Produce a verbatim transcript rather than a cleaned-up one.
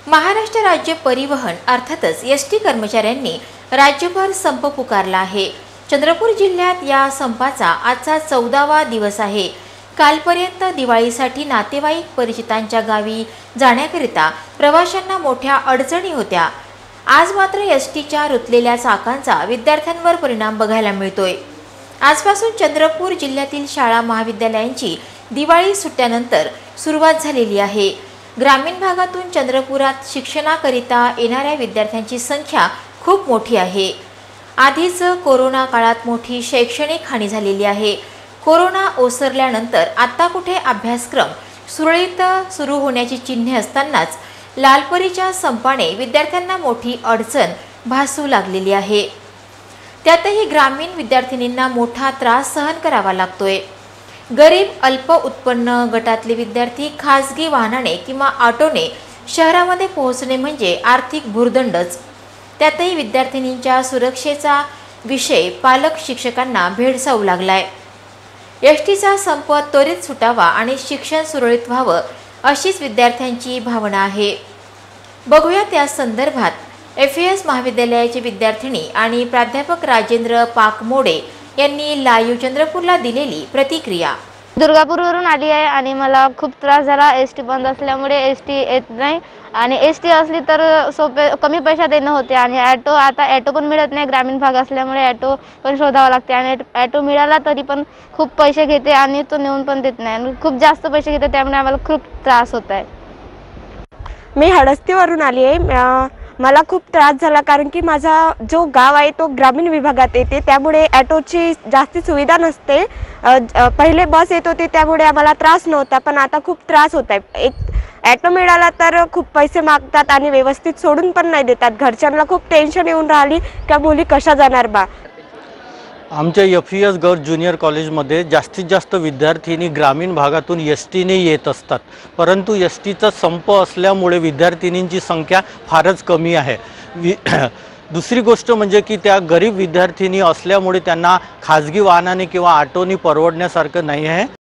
महाराष्ट्र राज्य परिवहन अर्थातच एस टी कर्मचाऱ्यांनी राज्यभर संप पुकारला आहे। चंद्रपूर जिल्ह्यात या संपाचा आजचा चौदावा दिवस आहे। कालपर्यंत दिवाळीसाठी नातेवाईक परिचितांच्या गावी जाण्याकरिता प्रवाशांना मोठ्या अडचणी होत्या। आज मात्र एस टीच्या रुतलेल्या चाकांचा विद्यार्थ्यांवर परिणाम बघायला मिळतोय। आजपासून चंद्रपूर जिल्ह्यातील शाळा महाविद्यालयांची दिवाळी सुट्ट्यानंतर सुरुवात झालेली आहे। ग्रामीण भागातून चंद्रपुरात शिक्षणाकरिता येणाऱ्या विद्यार्थ्यांची संख्या खूप मोठी आहे। आधीच कोरोना काळात मोठी शैक्षणिक हानी झालेली आहे। कोरोना ओसरल्यानंतर आता कुठे अभ्यासक्रम सुरळीत सुरू होण्याची चिन्हे असतानाच लालपरीच्या संपाने विद्यार्थ्यांना मोठी अडचण भासू लागलेली आहे। त्यातही ग्रामीण विद्यार्थिनींना मोठा त्रास सहन करावा लागतोय। गरीब अल्प उत्पन्न गटातले विद्यार्थी खासगी वाहनाने किंवा ऑटोने शहरामध्ये पोहोचणे म्हणजे आर्थिक भुर्दंडच। त्यातही विद्यार्थिनींच्या सुरक्षेचा विषय पालक शिक्षकांना भेडसावू लागलाय। एस टीचा संप त्वरित सुटावा आणि शिक्षण सुरळीत व्हावं अशीच विद्यार्थ्यांची भावना आहे। बघूया त्या संदर्भात एफ एस महाविद्यालयाचे विद्यार्थिनी आणि प्राध्यापक राजेंद्र पाकमोडे यांनी लाईव्ह चंद्रपूरला दिलेली प्रतिक्रिया। दुर्गापूरवरून आली आहे आणि मला खूप त्रास झाला। एस टी बंद असल्यामुळे एस टी येत नाही आणि एस टी असली तर सोपे कमी पैशात येणं होते आणि ॲटो आता ॲटो पण मिळत नाही। ग्रामीण भाग असल्यामुळे ॲटो पण शोधावा लागते आणि ॲटो मिळाला तरी पण खूप पैसे घेते आणि तो नेऊन पण देत नाही आणि खूप जास्त पैसे घेते, त्यामुळे आम्हाला खूप त्रास होत आहे। मी हडस्तीवरून आली आहे। मला खूप त्रास झाला कारण की माझा जो गाव आहे तो ग्रामीण विभागात येते, त्यामुळे ॲटोची जास्ती सुविधा नसते। पहिले बस येत होते त्यामुळे आम्हाला त्रास नव्हता, पण आता खूप त्रास होत आहे। एक ॲटो मिळाला तर खूप पैसे मागतात आणि व्यवस्थित सोडून पण नाही देतात। घरच्यांना खूप टेन्शन येऊन राहिली का मुली कशा जाणार बा। आमच्या F E S girls junior कॉलेजमध्ये जास्तीत जास्त विद्यार्थिनी ग्रामीण भागातून एस टीने येत असतात, परंतु एस टीचा संप असल्यामुळे विद्यार्थिनींची संख्या फारच कमी आहे। वि दुसरी गोष्ट म्हणजे की त्या गरीब विद्यार्थिनी असल्यामुळे त्यांना खाजगी वाहनाने किंवा ऑटोनी परवडण्यासारखं नाही आहे।